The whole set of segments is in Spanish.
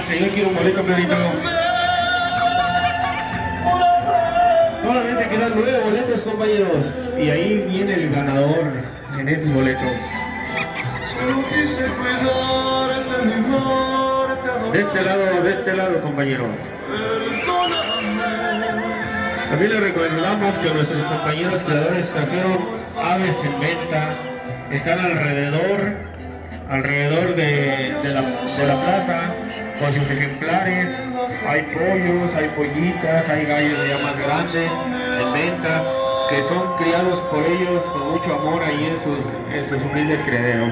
dice, yo quiero un boleto, Clarito. Solamente quedan 9 boletos, compañeros. Y ahí viene el ganador en esos boletos. De este lado, compañeros. También les recordamos que nuestros compañeros creadores trajeron aves en venta. Están alrededor de la plaza con sus ejemplares. Hay pollos, hay pollitas, hay gallos ya más grandes en venta, que son criados por ellos con mucho amor ahí en sus humildes criaderos.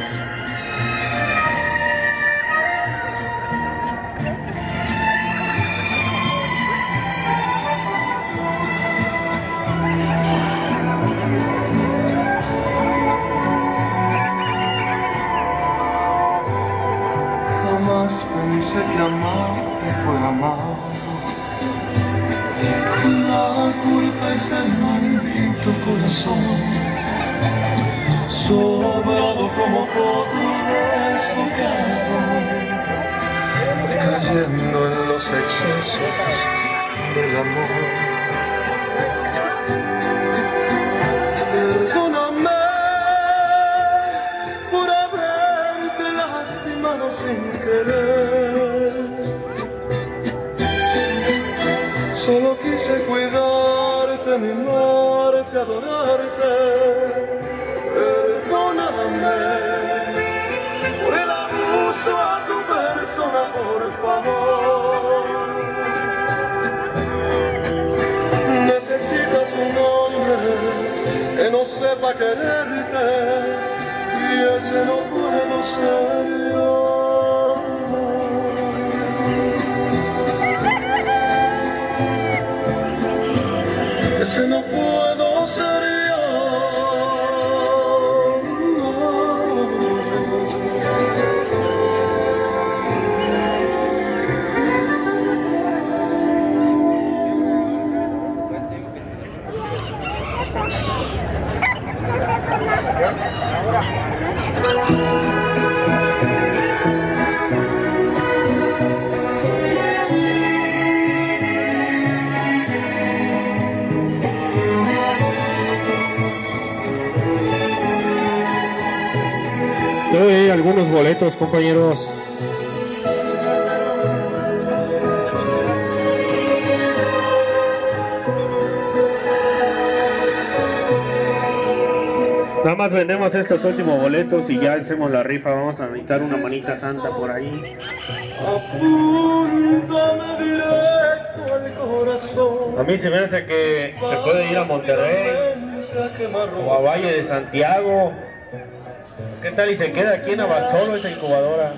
Pensé que amarte fue amar. La culpa es del maldito corazón, sobrado como potro deshojado, cayendo en los excesos del amor. Perdóname por haberte lastimado sin querer. Solo quise cuidarte, mimarte, adorarte. Perdóname por el abuso a tu persona, por favor. Necesitas un hombre que no sepa quererte, y ese no puedo ser yo. Ese no puedo ser yo. Doy algunos boletos, compañeros. Nada más vendemos estos últimos boletos y ya hacemos la rifa. Vamos a necesitar una manita santa por ahí. Apúntame directo al corazón. A mí se me hace que se puede ir a Monterrey o a Valle de Santiago. ¿Qué tal y se queda aquí en Abasolo esa incubadora?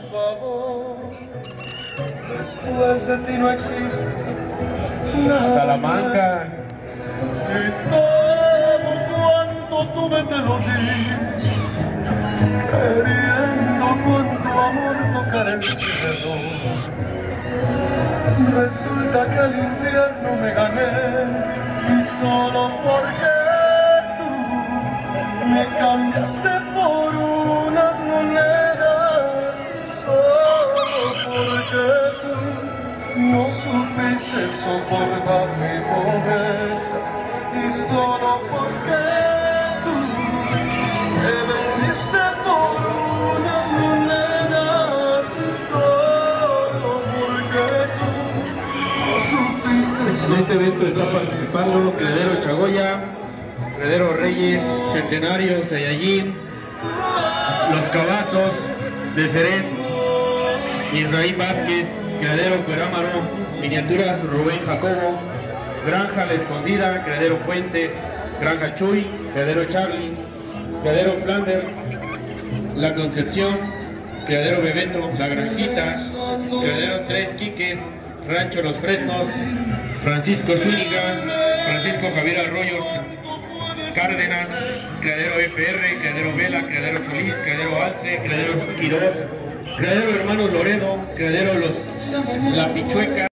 Después de ti no existe nada. Salamanca. Si todo cuanto tuve te lo di, queriendo con tu amor tocar el cielo. Resulta que el infierno me gané, y solo porque tú me cambiaste por unas monedas, y solo porque tú no supiste soportar mi pobreza, y solo porque tú me vendiste por unas monedas, y solo porque tú no supiste. En este evento está participando Criadero Chagoya, Criadero Reyes, Centenario, Sayallín, Los Cabazos de Seret, Israel Vázquez, Criadero Cuerámaro, Miniaturas Rubén Jacobo, Granja La Escondida, Criadero Fuentes, Granja Chuy, Criadero Charlie, Criadero Flanders, La Concepción, Criadero Bebeto, La Granjita, Criadero Tres Quiques, Rancho Los Fresnos, Francisco Zúñiga, Francisco Javier Arroyos Cárdenas, Criadero FR, Criadero Vela, Criadero Solís, Criadero Alce, Criadero Quirós, Criadero Hermanos Loredo, Criadero La Pichueca,